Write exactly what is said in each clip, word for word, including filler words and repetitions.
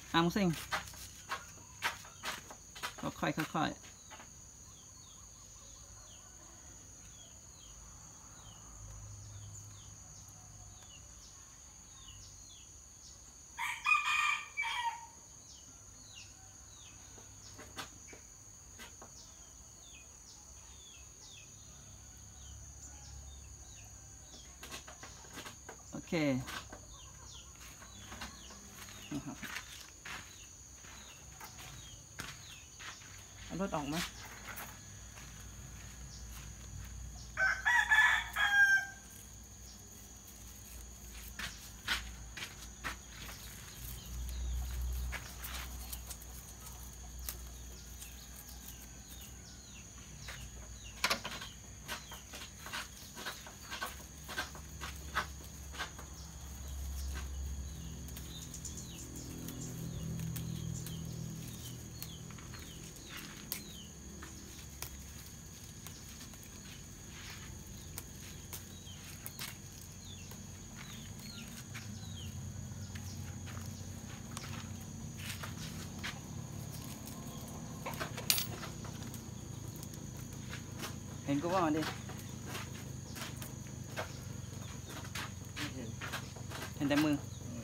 อ้ามซิงค่อยๆค่อยๆโอเคนะครับเอารถออกไหมเห็นกูว่าดิเห็นแต่มือ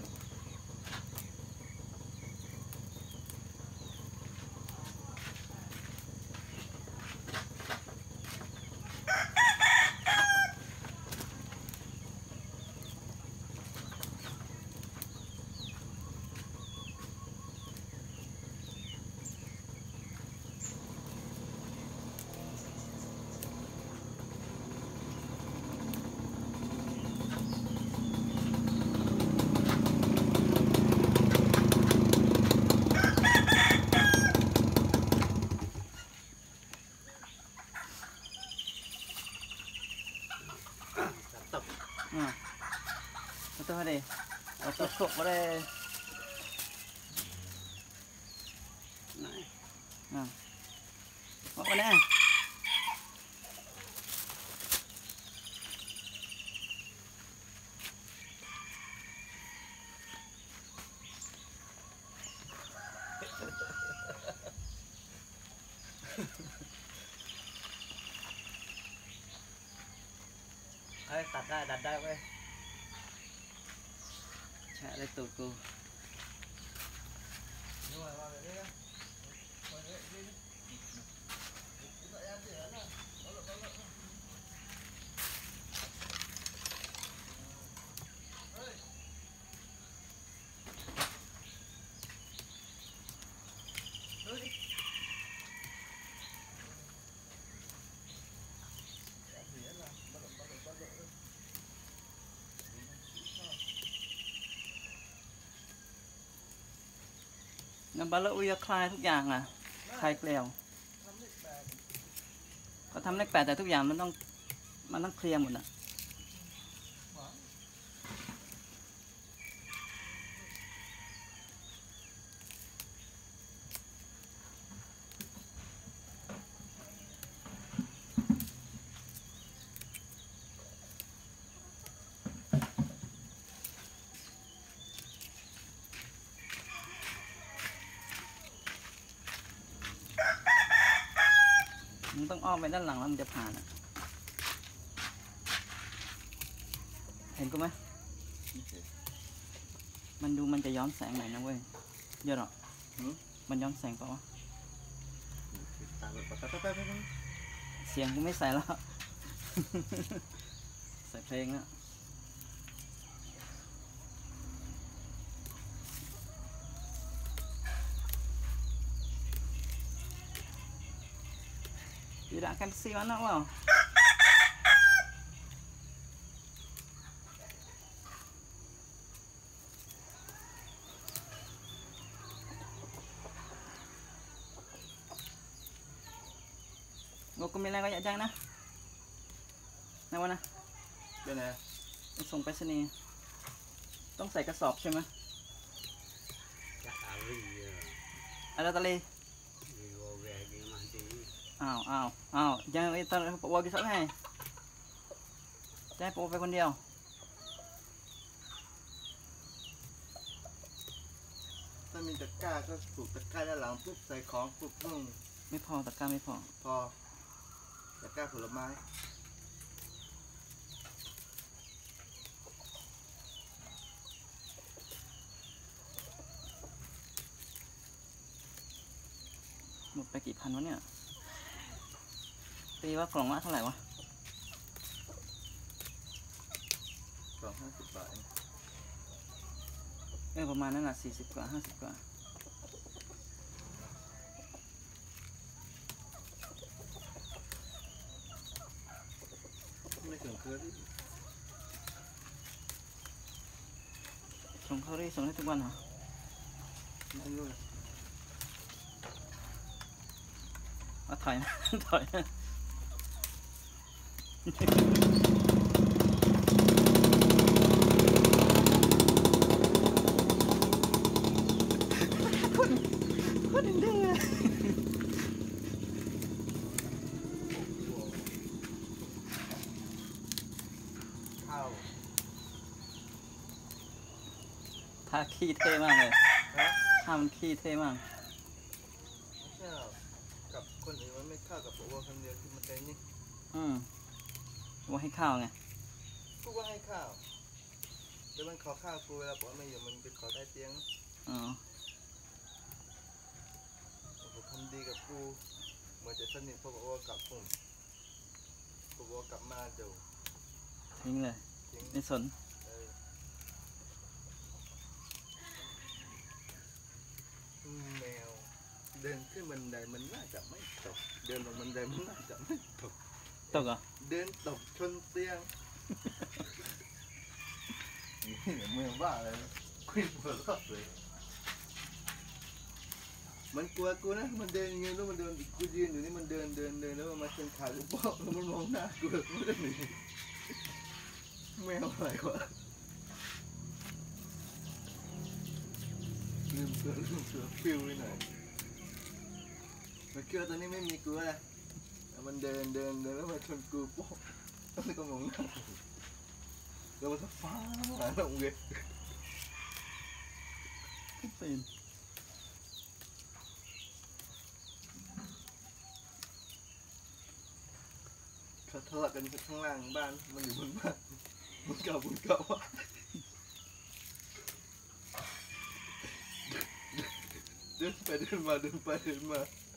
อ่าเอาตัวดิเอาตัวขบมาเลยอ่าออกมาแน่เอ้ยตัดได้ดัดได้เว้ยแฉะเลยตูดกูน้ำบาลอุยคลายทุกอย่างอ่ะคลายเกลียวก็ทำเลขแปดแต่ทุกอย่างมันต้องมันต้องเคลียร์หมดอ่ะมันต้องอ้อมไปด้านหลังแล้วมันจะผ่านอ่ะเห็นกูไหมมันดูมันจะย้อนแสงหน่อยนะเว้ยเยอะหรอมันย้อนแสงเปล่าวะเสียงกูไม่ใส่แล้ว ใส่เพลงอ่ะTidak akan si mana wow. Ngô kumila kayak jang na. Nawa na. เดี๋ยวนะส่งไปรษณีย์ต้องใส่กระสอบใช่ไหมอะไรตะลีอ้าวอ้าวอ้าวยังไอ้ตะปวกิสักไงจะให้ปวไปคนเดียวตอนมีตะกร้าก็ปลูกตะกร้าด้านหลังปุ๊บใส่ของปุ๊บนุ่งไม่พอตะกร้าไม่พอพอตะกร้าผลไม้หมดไปกี่พันวะเนี่ยตีว่ากล่องละเท่าไหร่วะสองห้าสิบบาทเองเออประมาณนั้นแหละสี่สิบกว่าห้าสิบกว่าไม่ถึงเครือที่ส่งเขาได้ส่งได้ทุกวันเหรอไม่รู้เอาถอยนะ ถอยนะคนคนเด้งๆเลยข้าวท่าขี้เท่มากเลยฮะท่ามันขี้เท่มากข้าวกับคนอื่นมันไม่เข้ากับผมว่าคนเดียวที่มันเป็นนี่อืมว่าให้ข้าวไงกูว่าให้ข้าวเดี๋ยวมันขอข้าวกูเวลาบอกว่าไม่อยู่มันไปขอได้เตียงอ๋อผมทำดีกับกูเหมือนจะสนิทพอบอกว่ากลับผมบอกว่ากลับมาเดี๋ยวทิ้งเลยทิ้งไม่สนเอออืมแมวเดินขึ้นบันไดมันน่าจะไม่ตกเดินลงบันไดมันน่าจะไม่ตกตกเหรอเดินตกชนเตียงนี่เมืองบ้าเลยคุยหัวเราะเลยมันกลัวกูนะมันเดินอย่างเงี้ยแล้วมันเดินกูยืนอยู่นี่มันเดินเดินเดินแล้วมันมาชนขากูป๊อกแล้วมันมองหน้ากูแบบมันจะหนีแมวอะไรวะลืมตัวลืมตัวฟิวไปหน่อยมันเชื่อตอนนี้ไม่มีกูแล้วมันเดินเดินเดินแล้วมาชนกูป๊อกแล้วมันก็มองหน้าแล้วมันก็ฟ้าหาลงเวทปีนเขาทะเลาะกันข้างล่างบ้านมันอยู่บนบ้านบนเก่าบนเก่าอะเดินไปเดินมาเดินไปเดินมา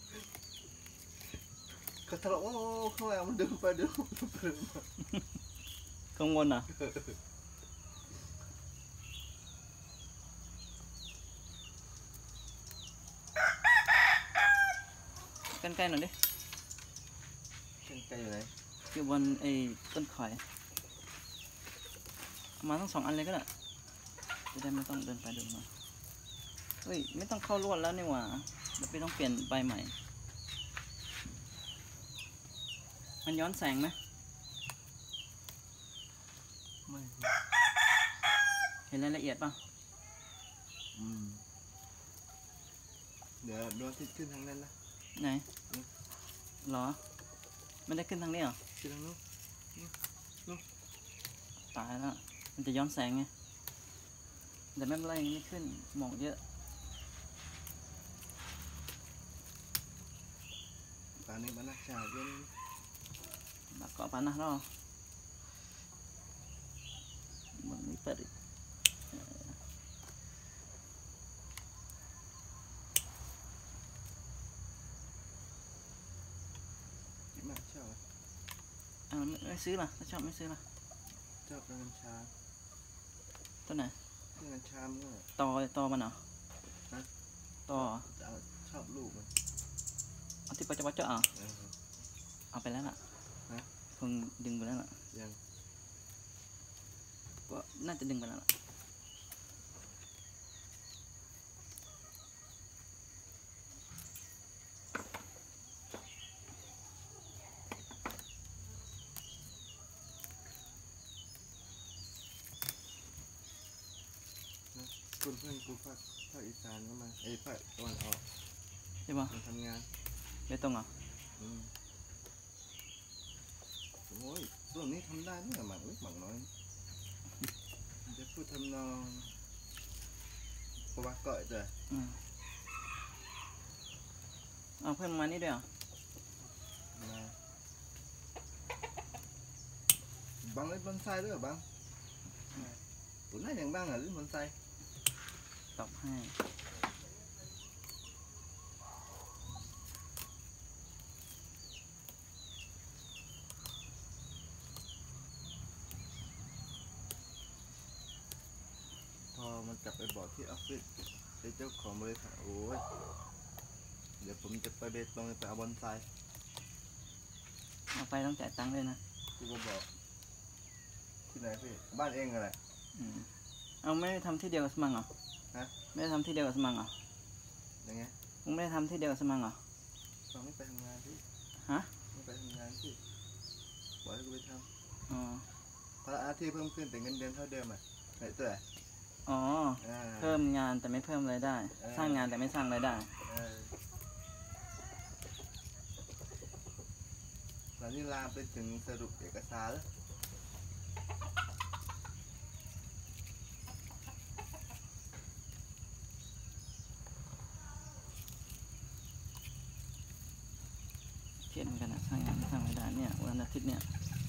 เขาทะเลาะโอ้ข้างล่างมันเดินไปเดินมาเดินมากังวลอ่ะกันไกลหน่อยดิเส้นไกลอยู่ไหนอยู่บนไอ้ต้นข่อยเอามาทั้งสองอันเลยก็ได้จะได้ไม่ต้องเดินไปเดินมาเฮ้ยไม่ต้องเข้าลวดแล้วนี่หว่าเราไม่ต้องเปลี่ยนใบใหม่ มันย้อนแสงไหมไม่เห็นรายละเอียดป่ะอืมเดี๋ยวดวงอาทิตย์ขึ้นทางนั้นนะไหนอืมเหรอไม่ได้ขึ้นทางนี้เหรอขึ้นทางนู้นตายแล้วมันจะย้อนแสงไงแต่ไม่เป็นไรไม่ขึ้นหมอกเยอะตอนนี้มันนักชาเย็นแล้วก็ปานนะเรามันไม่เปิดอีกมากชอบอ่าไม่ไม่ซื้อล่ะถ้าชอบไม่ซื้อล่ะชอบกัญชาต้นไหนกัญชามันก็ตอตอมันเหรอฮะตอเหรอจะเอาชอบลูกมันเอาที่ปะจะปะเจาะอ่ะเออเอาไปแล้วล่ะฮะคงดึงไปแล้วล่ะยังก็น่าจะดึงไปแล้วล่ะคุณเพื่อนกูภาคภาคอีสานก็มาไอ้ยภาคตะวันออกใช่ปะมาทำงานไม่ต้องเหรออืมโอ้ยตัวนี้ทำได้เนี่ยหมักเล็กหมักน้อยมันจะพูดทำนองเพราะว่าก็จะอืมเอาเพิ่มมานี่ด้วยเหรอมาบังเล่นบอนไซด้วยเหรอบังตัวน่าอย่างบังอ่ะเล่นบอนไซตอบให้พอมันกลับไปบอกที่ออฟฟิศไอ้เจ้าของบริษัทโอ้ยเดี๋ยวผมจะไปเบตงไปเอาบอนไซเอาไปต้องจ่ายตังค์ด้วยนะที่ก็บอกที่ไหนพี่บ้านเองอะไรอืมเอาไม่ได้ทำที่เดียวกับสมังเหรอฮะไม่ได้ทำที่เดียวกับสมังเหรอยังไงมึงไม่ได้ทำที่เดียวกับสมังเหรอตอนไม่ไปทำงานพี่ฮะไม่ไปทำงานพี่บอกให้กูไปทอ๋อำภาระหน้าที่เพิ่มขึ้นแต่เงินเดือนเท่าเดิมอ่ะไหนตัวอ๋ออ่าเพิ่มงานแต่ไม่เพิ่มรายได้เออสร้างงานแต่ไม่สร้างรายได้เออตอนนี้ลามไปถึงสรุปเอกสารแล้วเครียดเหมือนกันนะสร้างงานไม่สร้างรายได้เนี่ยวันอาทิตย์เนี่ย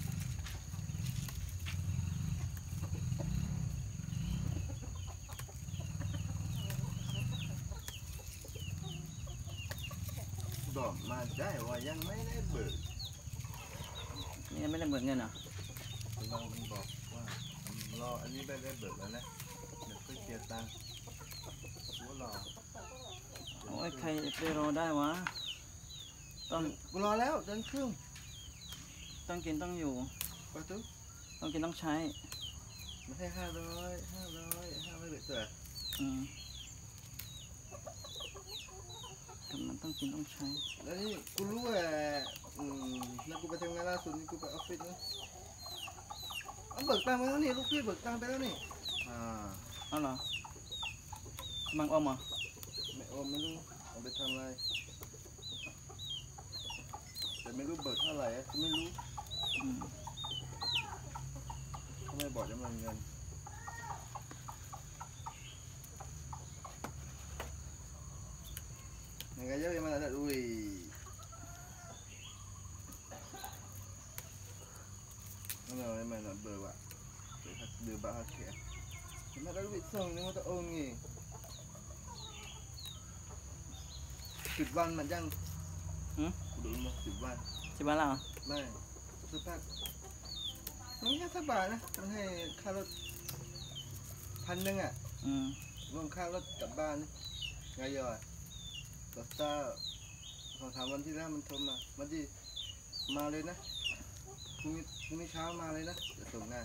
บอกมาได้ว่ายังไม่ได้เบิกนี่ยังไม่ได้เบิกเงินเหรอกำลังมันบอกว่ารออันนี้ไม่ได้เบิกแล้วนะเดี๋ยวค่อยเคลียร์ตังค์กูรอโอ้ยใครไปรอได้วะ ต้องกูรอแล้วเดินครึ่งต้องกินต้องอยู่ไปตุ๊กต้องกินต้องใช้มาให้ห้าร้อยห้าร้อยห้าร้อยเบิกตัวอืมแต่มันต้องกินต้องใช้แล้วนี่กูรู้ว่าอืมแล้วกูไปทำงานล่าสุดนี่กูไปออฟฟิศนะเอาเบิกตังค์ไปแล้วนี่ลูกพี่เบิกตังค์ไปแล้วนี่อ่าเอาเหรอสมังออมเหรอไม่โอมไม่รู้เอาไปทำอะไรแต่ไม่รู้เบิกเท่าไหร่อะไม่รู้อืมเขาไม่บอกจำนวนเงินยังไงเยอะยังมาแล้วอุ้ยนั่นอะไรมันเบอร์วะเดี๋ยวเดือบาร์เขียนมาแล้ววิส่งนี่มันจะโอนงี้สิบวันมันยังหืมดูมาสิบวันสิบวันแล้วเหรอไม่สักพักมันแค่สักบาทนะมันให้ค่ารถพันหนึ่งอ่ะอืมรวมค่ารถกลับบ้านไงย่อยก็ตาสองสามวันที่แล้วมันโทรมาวันที่มาเลยนะพรุ่งนี้พรุ่งนี้เช้ามาเลยนะจะส่งงาน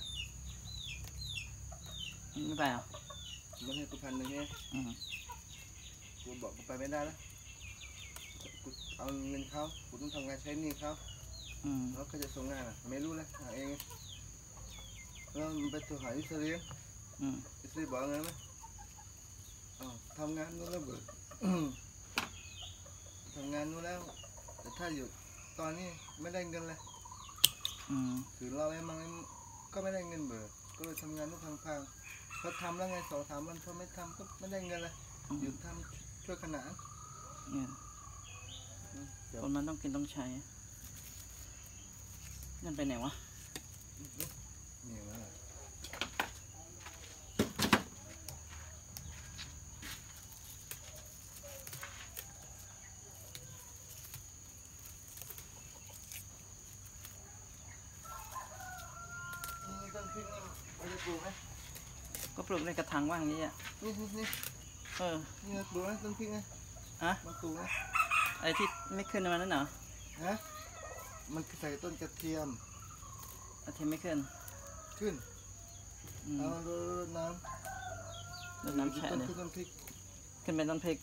ไม่ไปเหรอมันให้กูพันหนึ่งเนี่ยอืมกูบอกกูไปไม่ได้แล้วกูเอาเงินเขากูต้องทำงานใช้หนี้เขาอืมแล้วก็จะส่งงานอ่ะไม่รู้เลยหาเองแล้วมันไปตัวหาอิสราเอลอืมอิสราเอลบอกไงไหมอ๋อทำงานนู้นแล้วเบิก ทำงานนู้นแล้วแต่ถ้าอยู่ตอนนี้ไม่ได้เงินเลยอืมถือเราไอ้มังก็ไม่ได้เงินเบิกก็เลยทำงานนู้นพังๆเขาทำแล้วไงสองสามวันเขาไม่ทำก็ไม่ได้เงินเลยอืมหยุดทำช่วยขนานเนี่ยอืมเดี๋ยวคนมันต้องกินต้องใช้นั่นไปไหนวะนี่มานี่ต้นพริกนี่เราจะปลูกไหมก็ปลูกในกระถางว่างอย่างนี้อ่ะนี่นี่นี่เออนี่เราปลูกไหมต้นพริกไงฮะมันปลูกไหมไอ้ที่ไม่ขึ้นมานั่นเหรอฮะมันใส่ต้นกระเทียมไอ้ที่ไม่ขึ้นขึ้นอืมเอารดน้รดำน้ำแฉะต้นเลยต้นพริกขึ้นเป็นต้นพริก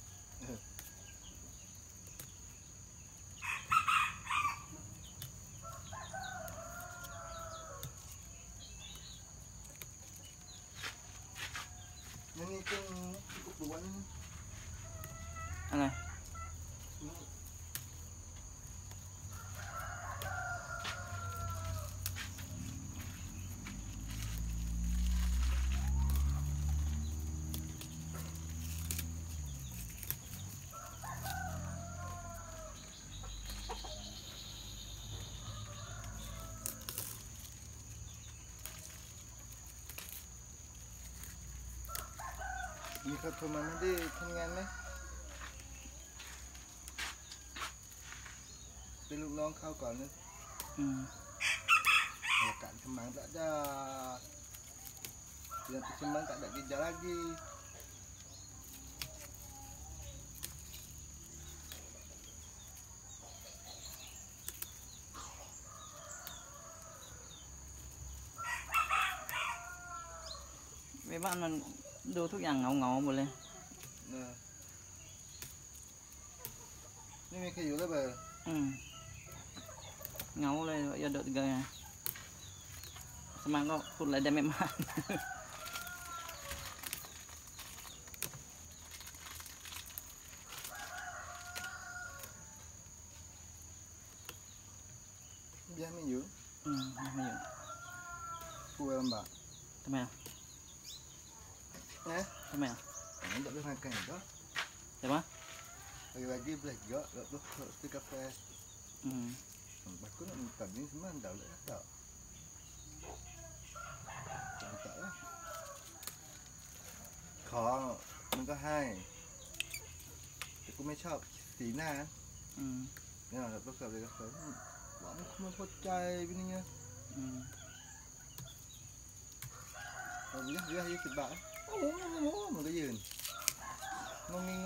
นี่นี่ต้นกูปลูกไว้นี่อะไรเขาโทรมาไม่ได้ทำงานไหมเป็นลูกน้องเขาก่อนนะอืม Kan semang tak ada. Yang semang tak ada kerja lagi. Mấy bạn nó đồ thuốcอย่างngầu ngầu một lên. Nah. Ini mereka juga ber. Ừ. Ngầu lên giờ đợi gần. Semang kok phụt lại đem em ăn. Dia minggu. Ừ, mấy giờ. Kue lembak. Tụi mày à? Eh? Tụi mày à? Ini tak boleh makan juga. Siapa? Lagi-lagi boleh juga. Tak boleh kopi kafe. Ừ. Aku nak minta ni semua dah boleh tak? Tak lah. ขอมันก็ให้แต่กูไม่ชอบสีหน้า Ừ. เนี่ยแบบประกอบเลยก็แบบหวานมันพอใจเป็นยังไง Ừ. เราเยอะเยอะยี่สิบบาทโอ้โหมันก็ยืนงงง